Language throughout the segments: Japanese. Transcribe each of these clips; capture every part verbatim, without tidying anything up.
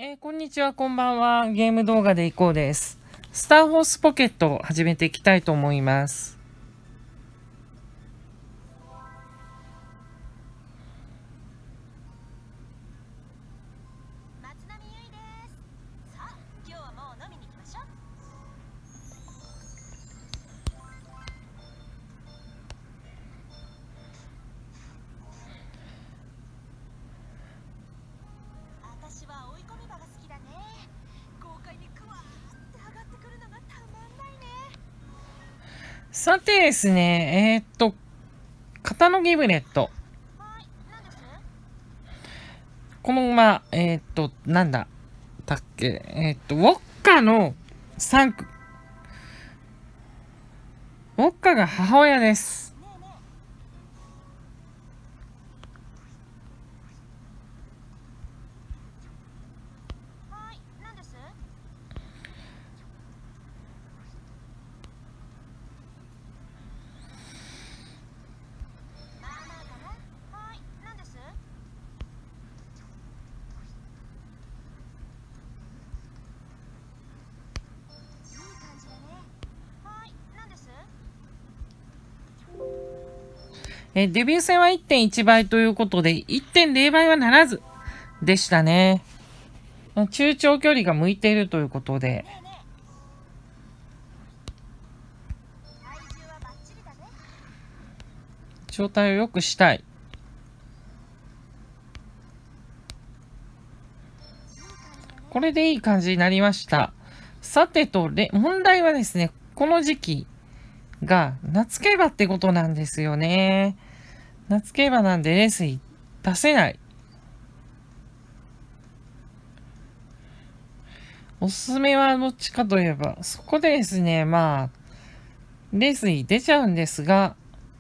えー、こんにちは、こんばんは。ゲーム動画でいこうです。スターホースポケットを始めていきたいと思います。 松並優衣です。さあ、今日はもう飲みに行きましょう。私は追い込み場が好きだね。豪快にクワーって上がってくるのがたまんないね。 さてですね、えー、っと、肩のギブレット。 はい、何です？ このまま、えー、っと、なんだ、だっけ、えー、っと、ウォッカのさん区。ウォッカが母親です。 ねえねえ。はい、何です？まあまあかな。はい、何です？いい感じだね。はい、何です？ えーデビュー戦は いってんいち 倍ということで、いってんゼロ 倍はならずでしたね。中長距離が向いているということで、 ねえねえ。体重はバッチリだね。 状態を良くしたい。 いい感じだね。 これでいい感じになりました。さてと、れ問題はですね、この時期が夏競馬ってことなんですよね。夏競馬なんでレースに出せない。おすすめはどっちかといえば、そこでですね、まあ、レースに出ちゃうんですが、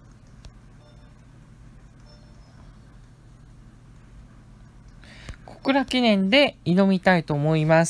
小倉記念で挑みたいと思います。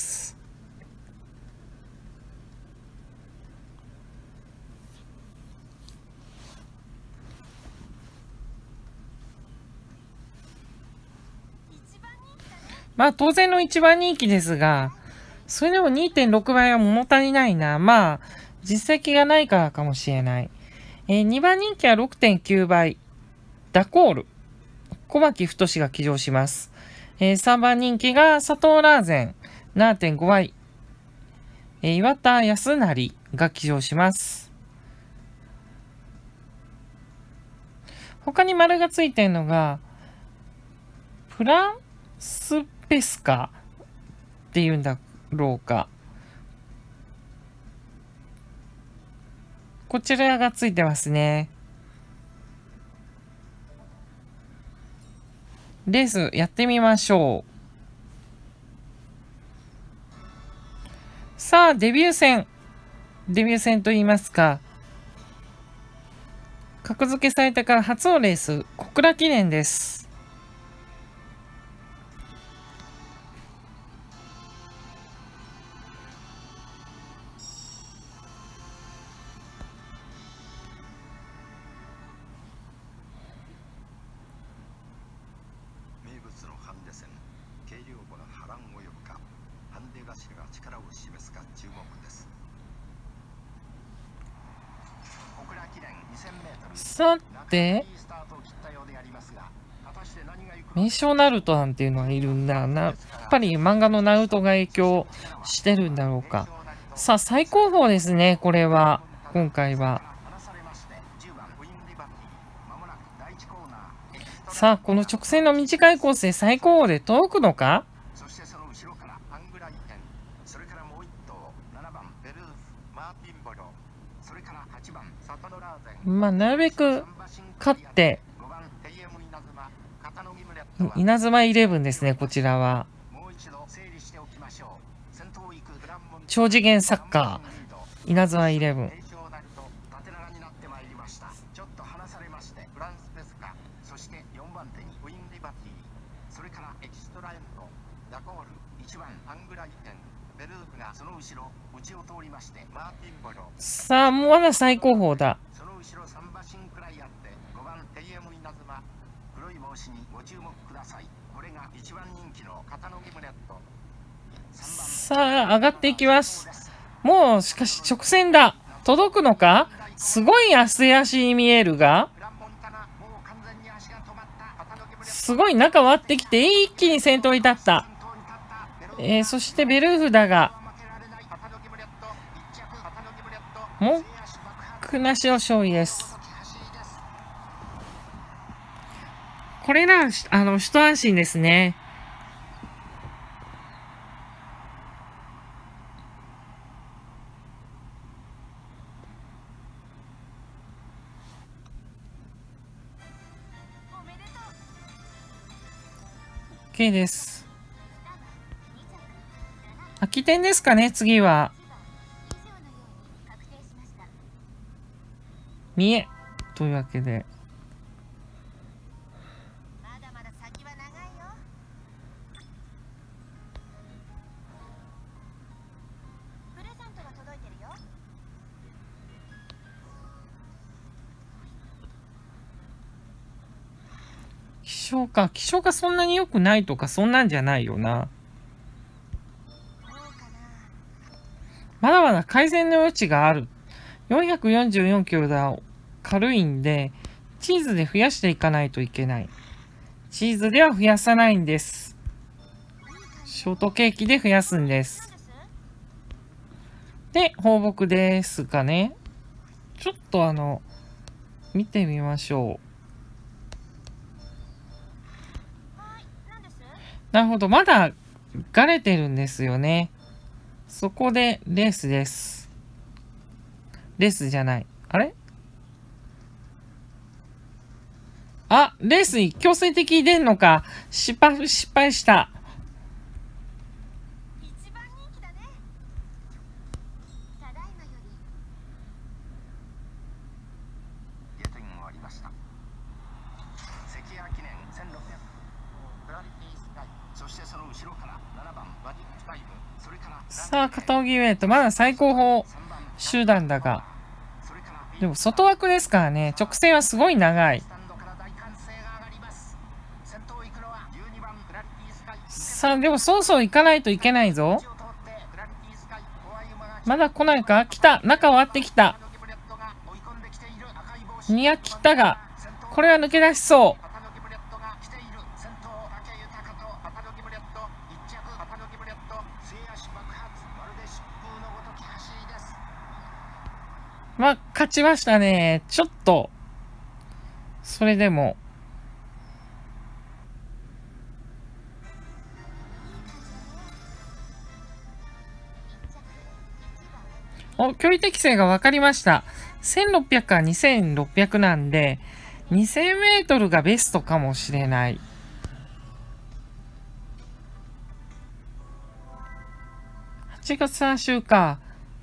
一番人気だね。 まあ当然の一番人気ですが、それでも にてんろく 倍は物足りないな。まあ、実績がないからかもしれない。えー、にばん人気は ろくてんきゅう 倍。ダコール。小牧太が騎乗します。えー、さんばん人気が佐藤ラーゼン。ななてんご 倍。えー、岩田康成が騎乗します。他に丸がついてるのが、フランスペスカっていうんだろうか。こちらがついてますね。レースやってみましょう。さあ、デビュー戦。デビュー戦と言いますか。格付けされてから初のレース、小倉記念です。 名物のハンデ戦、軽量馬が波乱を呼ぶか、ハンデ頭が力を示すか注目です。小倉記念にせんメートル。 さて、名称ナルトなんていうのがいるんだな。やっぱり漫画のナルトが影響してるんだろうか。さあ、最高峰ですね、これは。今回は。さあ、この直線の短いコースで最高峰で届くのか？ そしてその後ろからアングライテン、それからもう一頭ななばんベルーズマーティンボロ、それからはちばんサトノラーゼン。 まあ、なるべく勝って、稲妻イレブンですね、こちらは。超次元サッカー、稲妻イレブン。 ちょっと離されまして、フランスペスカ、そしてよんばん手にウィンリバティ、それからエキストラエンド、ダコール、いちばんアングライテン、ベルークがその後ろ、内を通りまして、マーティンボロ。 さあ、もうまだ最高峰だ。 その後ろさん馬身くらいあって、ごばんテイエムイナズマ、黒い帽子にご注目ください。これがいちばん人気の肩のギムレット。 さあ、上がっていきます。もう、しかし直線だ。届くのか？すごい汗足に見えるが、すごい中割ってきて一気に先頭に立った。えー、そしてベルーフだが、文句なしの勝利です。これなら、あの、一安心ですね。OK です。空き店ですかね、次は。見え。というわけで。気象か。気象がそんなに良くないとか、そんなんじゃないよな。まだまだ改善の余地がある。よんひゃくよんじゅうよんキロだ。軽いんで、チーズで増やしていかないといけない。チーズでは増やさないんです。ショートケーキで増やすんです。で、放牧ですかね。ちょっとあの、見てみましょう。なるほど。まだ、がれてるんですよね。そこで、レースです。レースじゃない。あれ？あ、レースに強制的に出んのか。失敗、失敗した。さあ、片荻ウェイト、まだ最高峰集団だが。でも、外枠ですからね。直線はすごい長い。さあ、でも、そろそろ行かないといけないぞ。まだ来ないか？来た。中割ってきた。にや切ったが、これは抜け出しそう。まあ、勝ちましたね。ちょっと、それでも。お、距離適正が分かりました。せんろっぴゃくからにせんろっぴゃくなんで、にせんメートルがベストかもしれない。はちがつさん週か。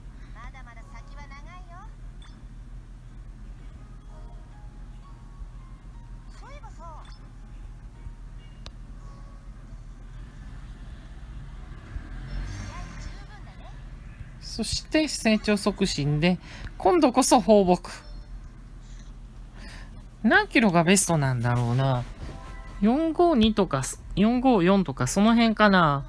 そして成長促進で、今度こそ放牧。何キロがベストなんだろうな。よんごにとか、よんごよんとかその辺かな。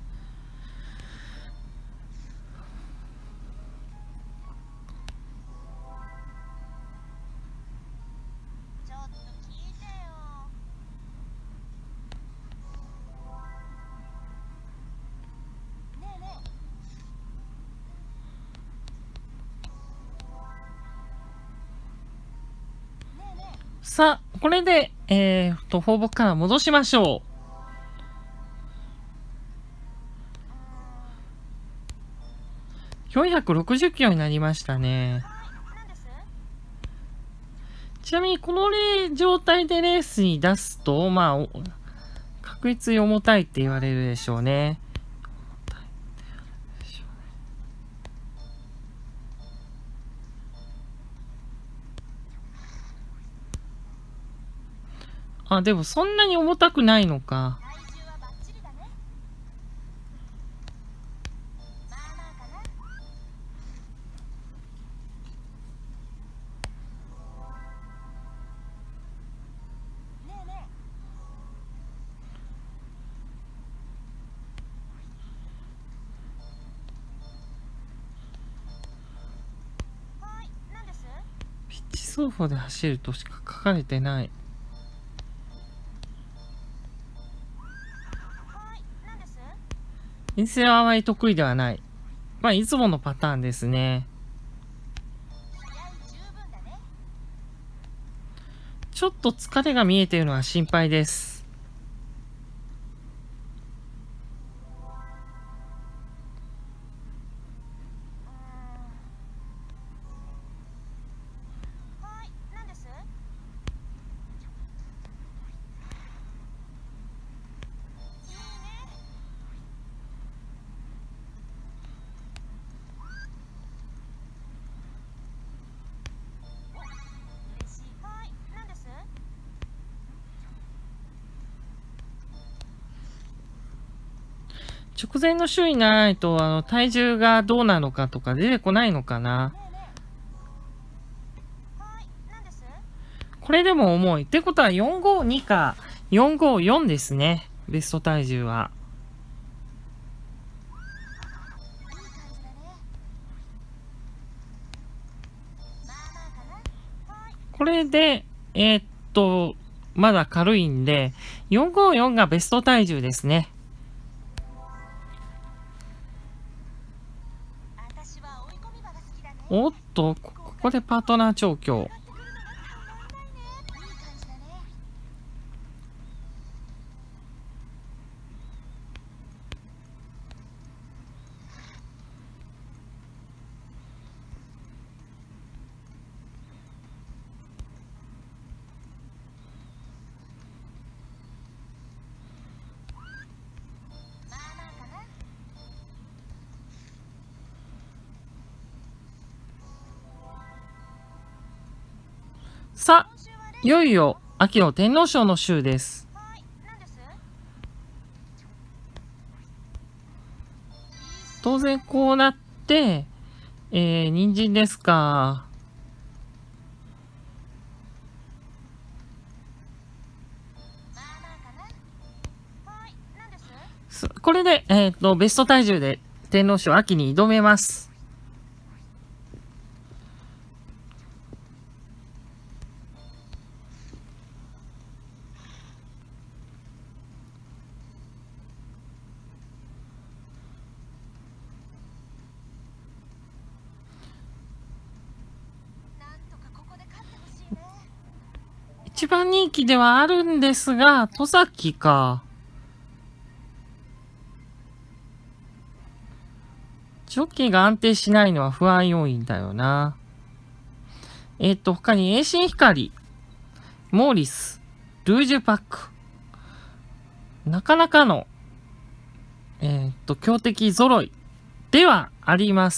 さあ、これで、えーと、放牧から戻しましょう。よんひゃくろくじゅっキロになりましたね。ちなみに、この状態でレースに出すと、まあ、確実に重たいって言われるでしょうね。あ、でもそんなに重たくないのか。 数歩で走るとしか書かれてない。 はい何です？ 遠征はあまり得意ではない。まあいつものパターンですね。 気合十分だね。 ちょっと疲れが見えているのは心配です。 はい何です？いいね。嬉しい。はい何です？ 直前の週にならないと、あの、体重がどうなのかとか出てこないのかな。 ねえねえ。はい何です？ これでも重い。ってことはよんごにかよんごよんですね。ベスト体重は。 いい感じだね。まあまあかな。はいこれで、えーっと、まだ軽いんで、よんごよんがベスト体重ですね。 私は追い込み場が好きだね。 おっと、こここでパートナー調教。 上がってくるのがたまらないね。いい感じだね。まあまあかな。 さあ、 今週はね。 いよいよ秋の天皇賞の週です。 はい何です？ 当然こうなって、えー、人参ですか。 まあまあかな。はい何です？ すこれで、えーっと、ベスト体重で天皇賞秋に挑めます。 なんとかここで勝ってほしいね。 一番人気ではあるんですが、戸崎か。ジョッキーが安定しないのは不安要因だよな。えっと、他に栄新光、モーリス、ルージュパック。なかなかの、えっと、強敵揃いではあります。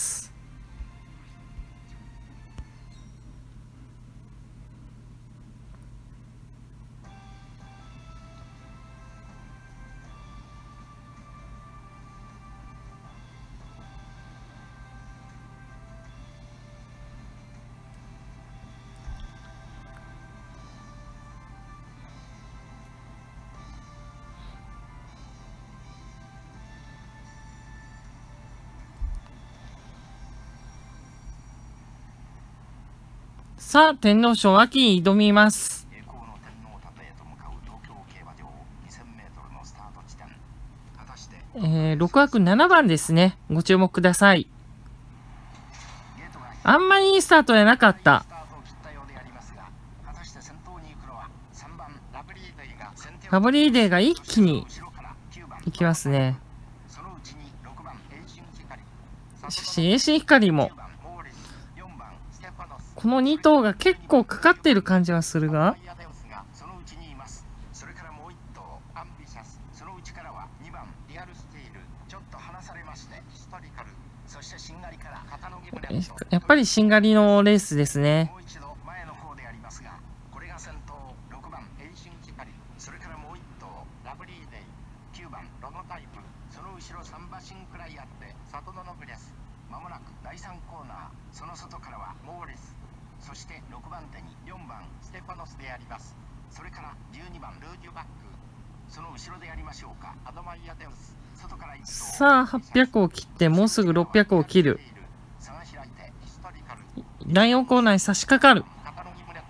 さあ、天皇賞秋に挑みます。 栄光の天皇立へと向かう東京競馬場にせんメートルのスタート地点。果たしてえー、ろく枠ななばんですね。ご注目ください。 ゲートがあんまりいいスタートじゃなかったス。タートを切ったようでありますが、果たして先頭に行くのはさんばんラブリーデイが先手をラブリーデーが一気に後ろからきゅうばん行きますね。 そのうちにろくばん栄新光、 しかし、栄新光もきゅうばんモーリス、よんばんステファノス、 このに頭が結構かかってる感じはするが、 アデウスがそのうちにいます。それからもう一頭アンビシャス、そのうちからはにばんリアルスティール、ちょっと離されましてヒストリカル、そしてしんがりから肩のギブレット、 やっぱりしんがりのレースですね。 もう一度前の方でありますが、これが先頭ろくばん栄新光、それからもう一頭ラブリーデイ、きゅうばんロノタイプ、その後ろさん馬身くらいあってサトノノブレス、まもなくだいさんコーナー、その外からはモーリス、そしてろくばん手によんばんステファノスであります。それからじゅうにばんルーデュバック、その後ろでやりましょうかアドマイアデウス、外から一頭さあ、はっぴゃくを切ってもうすぐろっぴゃくを切る。 差が開いてヒストリカル、 だいよんコーナーに差し掛かる。 肩のギムレッ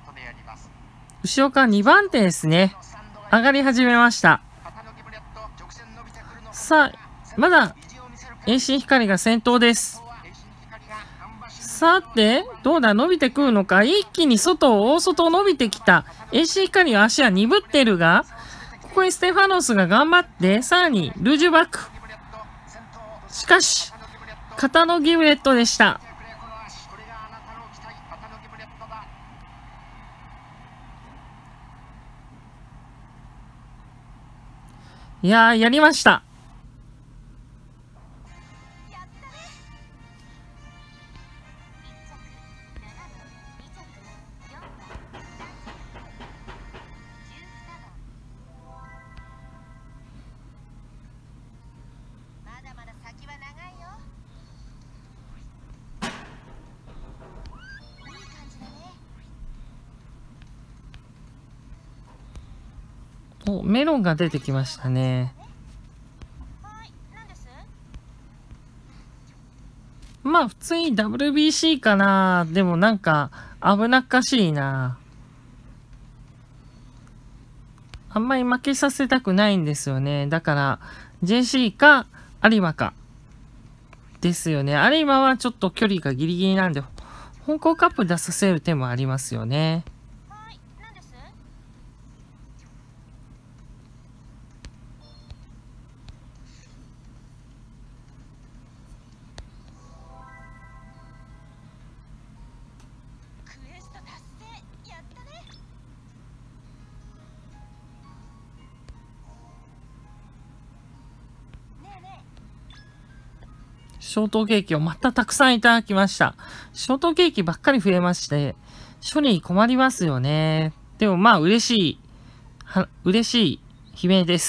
後ろからにばん手ですね。上がり始めました。さあ、まだ、栄新光が先頭です。さて、どうだ、伸びてくるのか。一気に外を、大外を伸びてきた。栄新光は足は鈍ってるが、ここにステファノスが頑張って、さらに、ルージュバック。しかし、肩のギブレットでした。いやー、やりました。お、メロンが出てきましたね。まあ普通に ダブリュービーシー かな。でもなんか危なっかしいな。あんまり負けさせたくないんですよね。だから ジェーシー か有馬か。ですよね。有馬はちょっと距離がギリギリなんで、香港カップ出させる手もありますよね。ショートケーキをまたたくさんいただきました。ショートケーキばっかり増えまして、処理に困りますよね。でもまあ嬉しい、は、嬉しい悲鳴です。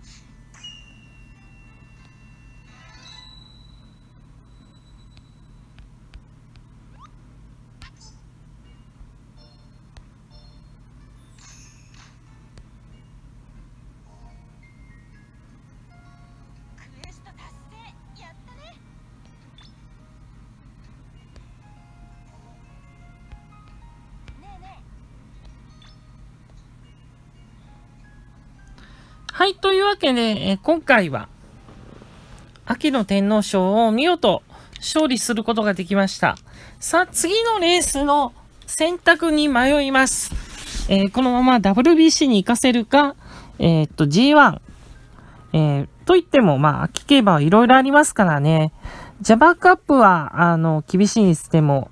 はい、というわけで、え今回は、秋の天皇賞を見事勝利することができました。さあ、次のレースの選択に迷います。えー、このまま ダブリュービーシー に行かせるか、えー、っと ジーワン、えー、といっても、まあ、秋競馬はいろいろありますからね。ジャバーカップは、あの、厳しいにしても、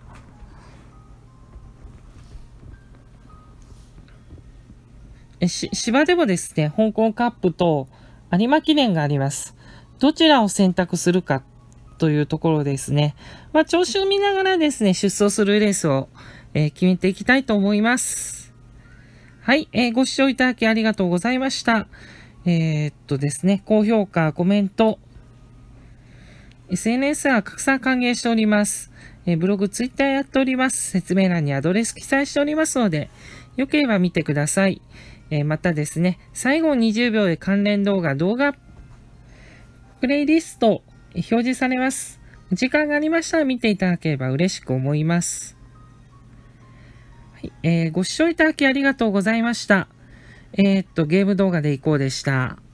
えし、芝でもですね、香港カップと有馬記念があります。どちらを選択するかというところですね。まあ、調子を見ながらですね、出走するレースを、えー、決めていきたいと思います。はい、えー、ご視聴いただきありがとうございました。えー、っとですね、高評価、コメント、エスエヌエス は拡散歓迎しております。えー、ブログ、ツイッターやっております。説明欄にアドレス記載しておりますので、よければ見てください。えー、またですね、最後にじゅうびょうで関連動画、動画、プレイリスト、表示されます。時間がありましたら見ていただければ嬉しく思います。はい、えー、ご視聴いただきありがとうございました。えー、っと、ゲーム動画でいこうでした。